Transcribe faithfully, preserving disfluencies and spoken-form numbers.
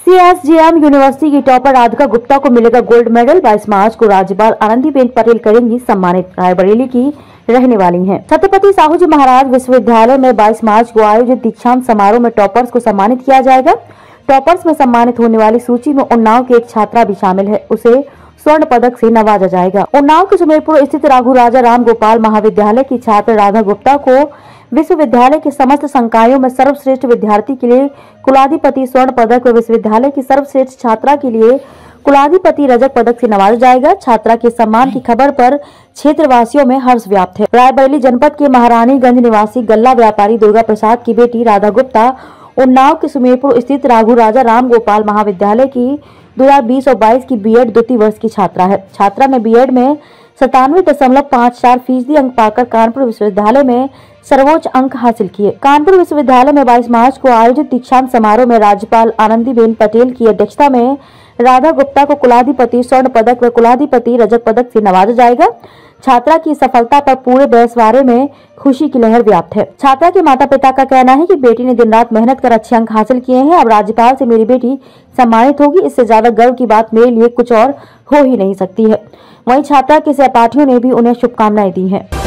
सी S J M university की topper Radhika Gupta को मिलेगा गोल्ड मेडल। बाईस मार्च को राज्यपाल आनंदीबेन पटेल करेंगी सम्मानित। रायबरेली की रहने वाली हैं। छत्रपति साहू जी महाराज विश्वविद्यालय में बाईस मार्च को आयोजित दीक्षांत समारोह में टॉपर्स को सम्मानित किया जाएगा। टॉपर्स में सम्मानित होने वाली सूची में उन्नाव की एक छात्रा भी शामिल है। उसे स्वर्ण पदक से नवाजा जाएगा। उन्नाव के सुमेरपुर स्थित राघु राजा राम गोपाल महाविद्यालय की छात्र राधा गुप्ता को विश्वविद्यालय के समस्त संकायों में सर्वश्रेष्ठ विद्यार्थी के लिए कुलाधिपति स्वर्ण पदक व विश्वविद्यालय की सर्वश्रेष्ठ छात्रा के लिए कुलाधिपति रजत पदक से नवाजा जाएगा। छात्रा के सम्मान की खबर पर क्षेत्रवासियों में हर्ष व्याप्त है। रायबरेली जनपद के महारानीगंज निवासी गल्ला व्यापारी दुर्गा प्रसाद की बेटी राधा गुप्ता उन्नाव के सुमेरपुर स्थित राघु राजा राम गोपाल महाविद्यालय की दो हजार बीस और बाईस की बीएड द्वितीय वर्ष की छात्रा है। छात्रा ने बीएड में सतानवे दशमलव पाँच चार फीसदी अंक पाकर कानपुर विश्वविद्यालय में सर्वोच्च अंक हासिल किए। कानपुर विश्वविद्यालय में बाईस मार्च को आयोजित दीक्षांत समारोह में राज्यपाल आनंदीबेन पटेल की अध्यक्षता में राधा गुप्ता को कुलाधिपति स्वर्ण पदक व कुलाधिपति रजत पदक से नवाजा जाएगा। छात्रा की सफलता पर पूरे बैसवारे में खुशी की लहर व्याप्त है। छात्रा के माता पिता का कहना है कि बेटी ने दिन रात मेहनत कर अच्छे अंक हासिल किए हैं। अब राज्यपाल से मेरी बेटी सम्मानित होगी, इससे ज्यादा गर्व की बात मेरे लिए कुछ और हो ही नहीं सकती है। वहीं छात्रा के सहपाठियों ने भी उन्हें शुभकामनाएं दी हैं।